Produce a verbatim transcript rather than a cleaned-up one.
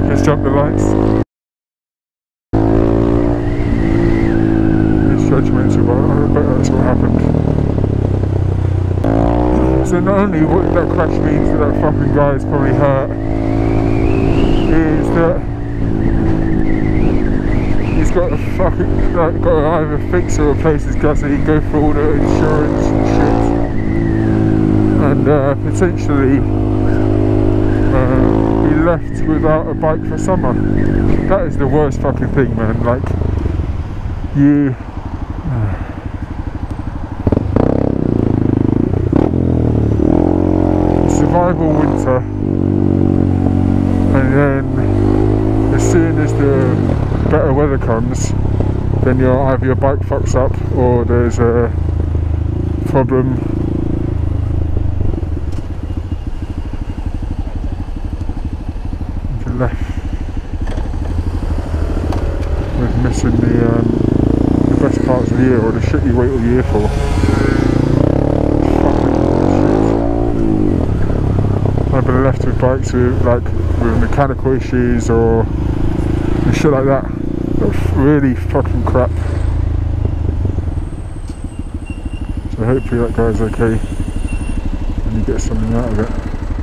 just jumped the lights. It's judgmental, but I bet that's what happened. So not only what that crash means that that fucking guy is probably hurt, is that he's got to fucking, like, got to either fix or replace his Guzzi, go through all the insurance and shit, and uh, potentially uh, be left without a bike for summer. That is the worst fucking thing, man. Like, you uh, survival winter, and then as soon as the better weather comes, then your either your bike fucks up or there's a problem. You're left with missing the, um, the best parts of the year, or the shit you wait all year for. I've been left with bikes with like with mechanical issues or and shit like that. That's really fucking crap. So hopefully that guy's okay and you get something out of it.